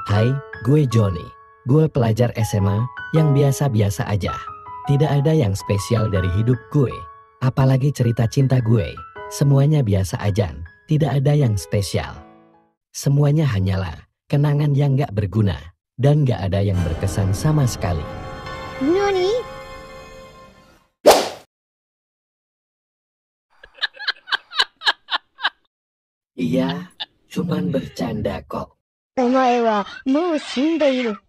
Hai, gue Johnny. Gue pelajar SMA yang biasa-biasa aja. Tidak ada yang spesial dari hidup gue. Apalagi cerita cinta gue. Semuanya biasa aja, tidak ada yang spesial. Semuanya hanyalah kenangan yang gak berguna. Dan gak ada yang berkesan sama sekali. Nani? Iya, cuman bercanda kok. お前はもう死んでいる。